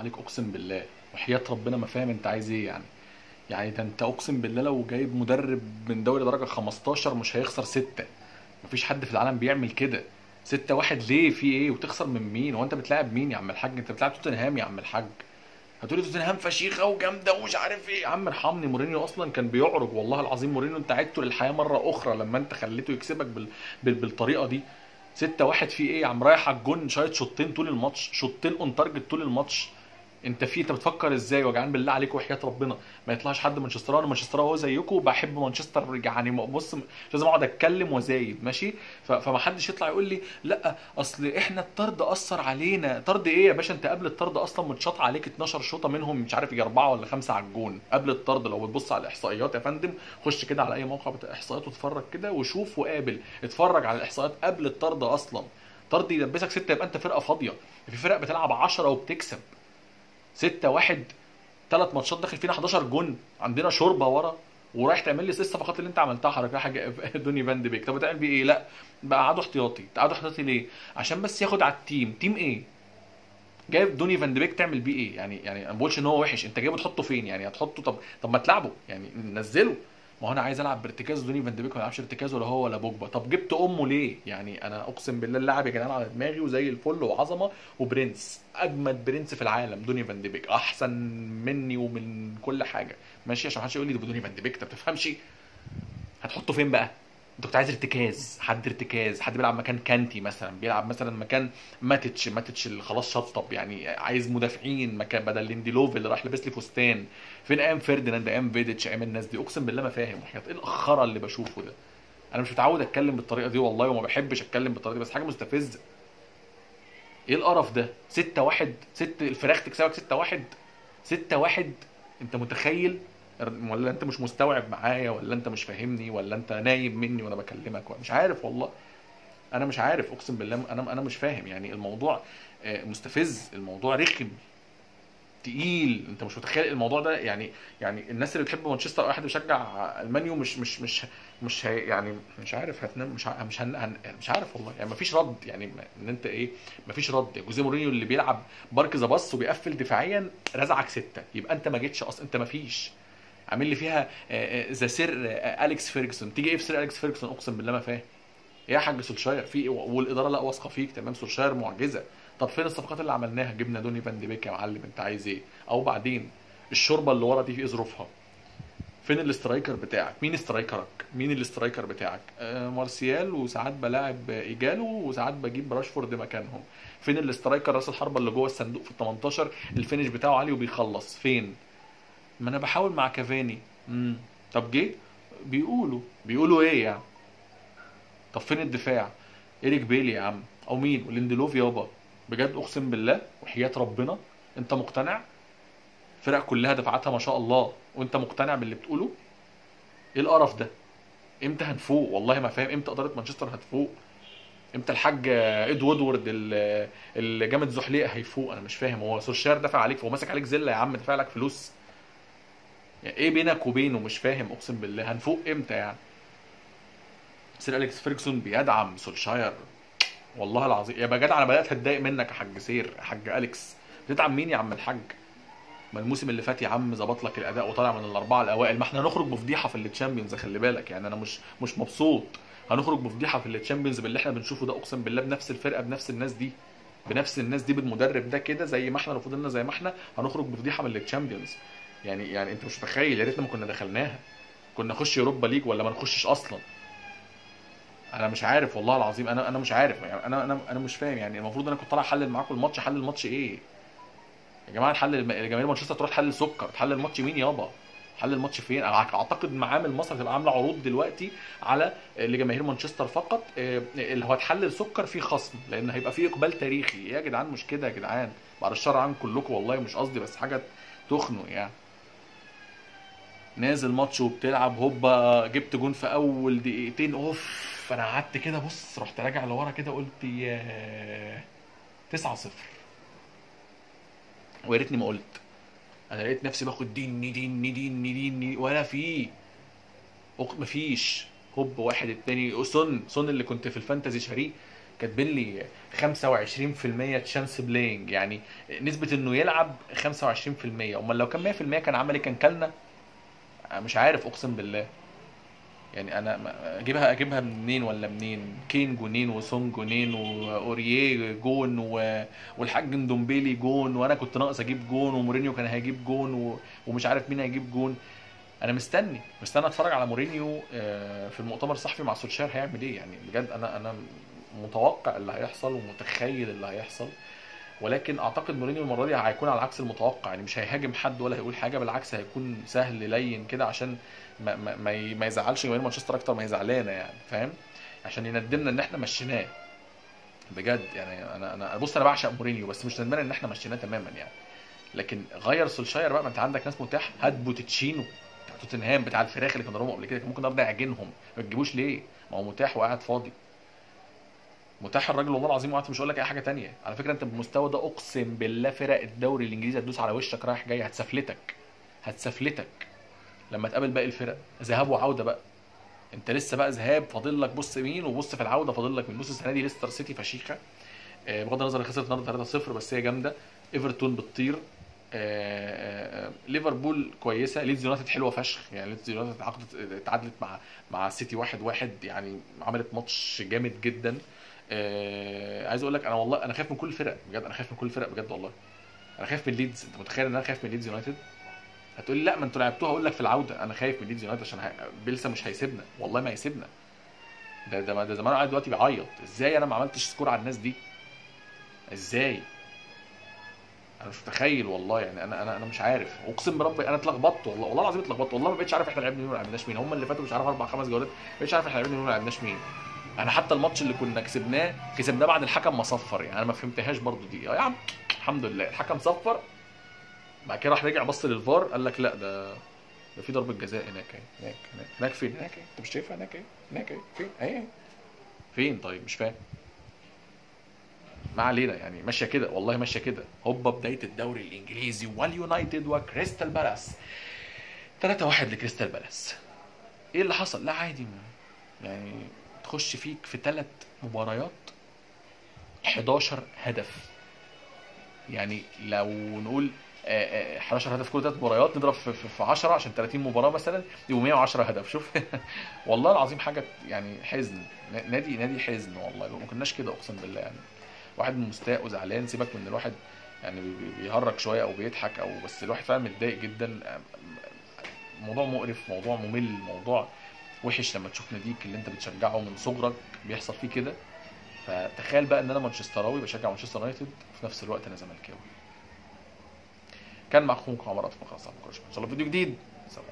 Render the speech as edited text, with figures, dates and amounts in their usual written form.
عليك اقسم بالله وحياة ربنا ما فاهم انت عايز ايه يعني ده انت اقسم بالله لو جايب مدرب من دوري درجة 15 مش هيخسر 6. مفيش حد في العالم بيعمل كده. 6-1 ليه؟ في ايه؟ وتخسر من مين؟ هو انت بتلاعب مين يا عم الحاج؟ انت بتلاعب توتنهام يا عم الحاج. هتقولي توتنهام فشيخه وجامده ومش عارف ايه. يا عم ارحمني، مورينيو اصلا كان بيعرج والله العظيم. مورينيو انت عدته للحياه مره اخرى لما انت خليته يكسبك بالطريقه دي. 6-1 في ايه يا عم؟ رايح على الجون شايط شوطين طول الماتش، شوطين اون تارجت طول الماتش. انت بتفكر ازاي؟ وجعان بالله عليك وحياة ربنا ما يطلعش حد مانشستراوي. انا مانشستراوي هو زيكم وبحب مانشستر يعني. بص مش لازم اقعد اتكلم وزايد ماشي. فما حدش يطلع يقول لي لا اصل احنا الطرد اثر علينا. طرد ايه يا باشا؟ انت قبل الطرد اصلا متشاط عليك 12 شوطه منهم مش عارف يجي 4 ولا 5 على الجون قبل الطرد. لو بتبص على الاحصائيات يا فندم، خش كده على اي موقع بتاع احصائيات واتفرج كده وشوف وقابل. اتفرج على الاحصائيات قبل الطرد اصلا. طرد يلبسك 6 يبقى انت فرقه فاضيه. في فرق بتلعب 10 وبتكسب. 6-1 ثلاث ماتشات داخل فينا 11 جون، عندنا شوربه ورا، ورايح تعمل لي الصفقات اللي انت عملتها حركه حاجه دوني فان دي بيك. طب بتعمل بيه ايه؟ لا بقى قعدوا احتياطي. قعدوا احتياطي ليه؟ عشان بس ياخد على التيم. تيم ايه؟ جايب دوني فان دي بيك تعمل بيه ايه؟ يعني انا ما بقولش ان هو وحش، انت جايبه تحطه فين يعني؟ هتحطه طب ما تلعبه يعني، نزله. ما هو انا عايز العب بارتكاز دوني فان دي بيك ما يلعبش ارتكاز ولا هو ولا بوجبا. طب جبت امه ليه يعني؟ انا اقسم بالله اللاعب يا جدعان على دماغي وزي الفل وعظمه وبرنس، اجمد برنس في العالم دوني فان دي بيك، احسن مني ومن كل حاجه ماشي. عشان محدش يقول لي ده دوني فان دي بيك انت ما بتفهمش. هتحطه فين بقى؟ انت كنت عايز ارتكاز، حد ارتكاز، حد بيلعب مكان كانتي مثلا، بيلعب مثلا مكان ماتيتش اللي خلاص شطب يعني. عايز مدافعين مكان بدل لينديلوف اللي راح لبس لي فستان. فين ايام فيرديناند، ايام فيديتش، ايام الناس دي؟ اقسم بالله ما فاهم وحياة ايه الاخره اللي بشوفه ده. انا مش متعود اتكلم بالطريقه دي والله، وما بحبش اتكلم بالطريقه دي، بس حاجه مستفزه. ايه القرف ده؟ 6-1 الفراخ تكسبك 6-1. 6-1 انت متخيل؟ ولا انت مش مستوعب معايا، ولا انت مش فاهمني، ولا انت نايم مني وانا بكلمك؟ مش عارف والله. انا مش عارف اقسم بالله. انا مش فاهم يعني الموضوع. مستفز، الموضوع رخم تقيل. انت مش متخيل الموضوع ده يعني الناس اللي بتحب مانشستر او اي حد بيشجع المانيو مش هي يعني. مش عارف هتنام. مش عارف والله يعني. مفيش رد يعني ان انت ايه. مفيش رد. جوزيه مورينيو اللي بيلعب بارك ذا باص وبيقفل دفاعيا رزعك 6، يبقى انت ما جيتش اصلا. انت مفيش عامل لي فيها ذا سير اليكس فيرجسون. تيجي ايه في سير اليكس فيرجسون؟ اقسم بالله ما فاهم. ايه يا حاج سولشاير في ايه؟ والاداره لا واثقه فيك تمام. سولشاير معجزه. طب فين الصفقات اللي عملناها؟ جبنا دوني فان دي بيك يا معلم، انت عايز ايه؟ او بعدين الشوربه اللي ورا دي في ايه ظروفها؟ فين الاسترايكر بتاعك؟ مين استرايكرك؟ مين الاسترايكر بتاعك؟ مارسيال، وساعات بلاعب ايجالو، وساعات بجيب راشفورد مكانهم. فين الاسترايكر راس الحربه اللي جوه الصندوق في ال 18 الفينش بتاعه عالي وبيخلص؟ فين؟ ما انا بحاول مع كافاني. طب جه بيقولوا ايه يعني؟ طب فين الدفاع؟ ايريك بيلي يا عم، او مين؟ وليندلوف يابا. بجد اقسم بالله وحياة ربنا انت مقتنع؟ فرق كلها دفعاتها ما شاء الله وانت مقتنع باللي بتقوله؟ ايه القرف ده؟ امتى هنفوق؟ والله ما فاهم امتى اداره مانشستر هتفوق. امتى الحاج وودورد اللي جامد زحليقه هيفوق؟ انا مش فاهم. هو سولشاير دافع عليك؟ هو ماسك عليك زله يا عم، دافع لك فلوس يعني. ايه بينك وبينه؟ مش فاهم اقسم بالله. هنفوق امتى يعني؟ سير اليكس فيرجسون بيدعم سولشاير والله العظيم. يا جدع انا بدات اتضايق منك يا حاج سير، يا حاج اليكس. بتدعم مين يا عم الحاج؟ ما الموسم اللي فات يا عم ظبط لك الاداء وطالع من الاربعه الاوائل. ما احنا هنخرج بفضيحه في التشامبيونز خلي بالك يعني. انا مش مبسوط. هنخرج بفضيحه في التشامبيونز باللي احنا بنشوفه ده اقسم بالله. بنفس الفرقه بنفس الناس دي بالمدرب ده كده زي ما احنا لو فضلنا زي ما احنا هنخرج بفضيحه من التشامبيونز. يعني انت مش متخيل. يا ريتنا ما كنا دخلناها. كنا نخش اوروبا ليج ولا ما نخشش اصلا. انا مش عارف والله العظيم. انا مش عارف يعني. انا مش فاهم يعني. المفروض انا كنت طالع احلل معاكم الماتش. حلل الماتش ايه يا جماعه؟ جماهير مانشستر تروح تحلل سكر؟ تحلل الماتش مين يابا؟ حل الماتش فين؟ انا اعتقد معامل مصر هتبقى عامله عروض دلوقتي على لجماهير مانشستر فقط. اللي هو تحلل سكر فيه خصم لان هيبقى فيه اقبال تاريخي. إيه يا جدعان مش كده يا جدعان؟ بعد الشر عن كلكم والله مش قصدي، بس حاجه تخنق يعني. نازل ماتش وبتلعب هوبا جبت جون في اول دقيقتين اوف. انا قعدت كده بص، رحت راجع لورا كده قلت يا 9-0. ويا ريتني ما قلت. انا لقيت نفسي باخد دين ولا في مفيش. هوب واحد التاني سون اللي كنت في الفانتازي شاريه كاتبين لي 25% تشانس بلاينج، يعني نسبه انه يلعب 25%. امال لو كان 100% كان عمل ايه؟ كان كلنا. مش عارف اقسم بالله. يعني انا اجيبها منين ولا منين؟ كين جونين، وسون جونين، واوريه جون، والحاج ندومبيلي جون، وانا كنت ناقص اجيب جون، ومورينيو كان هيجيب جون، ومش عارف مين هيجيب جون. انا مستني اتفرج على مورينيو في المؤتمر الصحفي مع سولشاير هيعمل ايه. يعني بجد انا متوقع اللي هيحصل ومتخيل اللي هيحصل، ولكن اعتقد مورينيو المره دي هيكون على عكس المتوقع. يعني مش هيهاجم حد ولا هيقول حاجه، بالعكس هيكون سهل لين كده عشان ما يزعلش جماهير مانشستر اكتر ما هي زعلانه، يعني فاهم؟ عشان يندمنا ان احنا مشيناه بجد. يعني انا بص، انا بعشق مورينيو بس مش ندمان ان احنا مشيناه تماما يعني. لكن غير سولشاير بقى، ما انت عندك ناس متاح. هات بوتيتشينو بتاع توتنهام بتاع الفراخ اللي كان ضربهم قبل كده، كان ممكن النهارده يعجنهم. ما تجيبوش ليه؟ ما هو متاح وقاعد فاضي. متاح الراجل والله العظيم، وقعدت مش هقول لك اي حاجه تانية. على فكره انت بالمستوى ده اقسم بالله فرق الدوري الانجليزي هتدوس على وشك رايح جاي، هتسفلتك لما تقابل باقي الفرق ذهاب وعوده بقى. انت لسه بقى ذهاب فاضل لك بص مين، وبص في العوده فاضل لك مين. بص السنه دي ليستر سيتي فشيخه، بغض النظر خسرت النهارده 3-0 بس هي جامده. ايفرتون بتطير، ليفربول كويسه، ليدز يونايتد حلوه فشخ. يعني ليدز يونايتد اتعادلت مع السيتي 1-1، يعني عملت ماتش جامد جدا. عايز اقول لك انا والله انا خايف من كل الفرق بجد، انا خايف من كل الفرق بجد والله. انا خايف من ليدز، انت متخيل ان انا خايف من ليدز يونايتد؟ هتقول لي لا ما انتوا لعبتوها، اقول لك في العوده انا خايف من ليدز يونايتد عشان بيلسا مش هيسيبنا، والله ما هيسيبنا. ده زمان قاعد دلوقتي بيعيط ازاي انا ما عملتش سكور على الناس دي، ازاي؟ انا مش متخيل والله. يعني انا مش عارف، اقسم بربي انا اتلخبطت والله العظيم اتلخبطت والله. ما بقتش عارف احنا لعبنا مين وما لعبناش مين. هم اللي فاتوا مش عارف 4 5 جولات ما بقتش عارف احنا لعبنا مين وما لعبناش مين. انا حتى الماتش اللي كنا كسبناه بعد الحكم ما صفر، يعني انا ما فهمتهاش برضو دي يا عم. الحمد لله الحكم صفر، بعد كده راح رجع بص للفار قال لك لا ده في ضربه جزاء هناك اهي، هناك فين؟ هناك اهي، انت مش شايفها؟ هناك اهي فين اهي؟ فين؟ طيب مش فاهم. ما علينا، يعني ماشيه كده والله ماشيه كده. هوبا بدايه الدوري الانجليزي واليونايتد وكريستال بالاس. 3-1 لكريستال بالاس. ايه اللي حصل؟ لا عادي، يعني تخش فيك في 3 مباريات 11 هدف. يعني لو نقول 11 هدف كل 3 مباريات نضرب في 10 عشان 30 مباراه مثلا يبقوا 110 هدف. شوف والله العظيم حاجه يعني حزن. نادي حزن والله. ما كناش كده اقسم بالله. يعني واحد مستاء وزعلان، سيبك من الواحد يعني بيهرج شويه او بيضحك او بس الواحد فعلا متضايق جدا. موضوع مقرف، موضوع ممل، موضوع وحش لما تشوف ناديك اللي انت بتشجعه من صغرك بيحصل فيه كده. فتخيل بقى ان انا مانشستراوي بشجع مانشستر يونايتد وفي نفس الوقت انا زملكاوي. كان معكم عمر اطفال، خلاص ان شاء الله فيديو جديد. سلام.